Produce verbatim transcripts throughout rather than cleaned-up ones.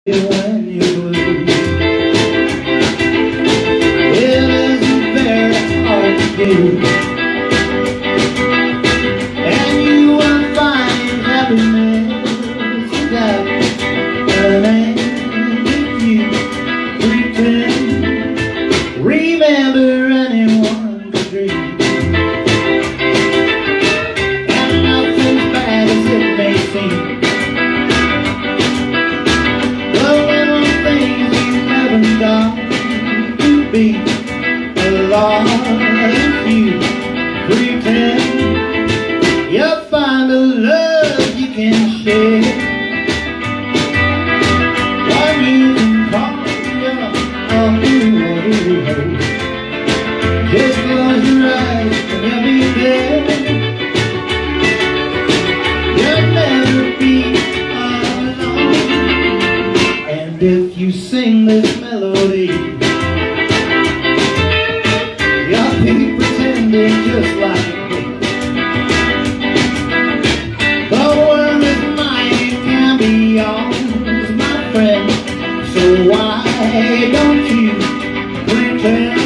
when you're blue. It isn't very hard to do, and you will find happiness without an end if you pretend. Remember, anyone could dream, and nothing's bad as it may seem. To be alone if you pretend. You'll find a love you can share, one you can call your own. Just close your eyes and you'll be there. You'll never be alone. And if you sing this melody, you'll be pretending just like me. The world is mine, it can be yours, my friend. So why don't you pretend?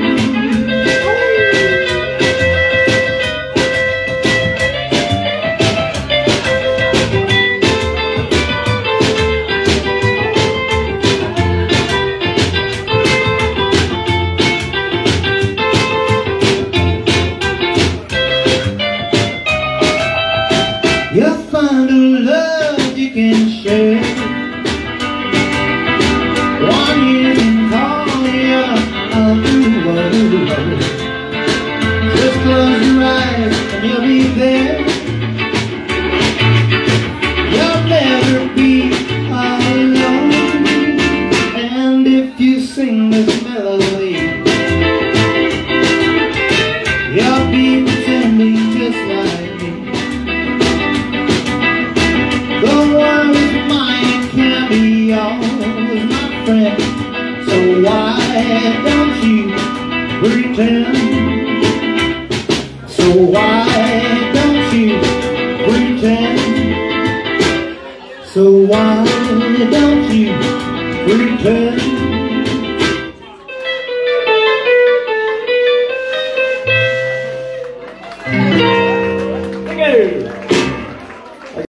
You'll find a love you can share, one you can call your own. Just close your eyes and you'll be there. You'll never be alone. And if you sing this melody, you'll be pretending just like me. The world is mine, it can't be yours, my friend. So why don't you pretend? So why don't you pretend? So why don't you pretend?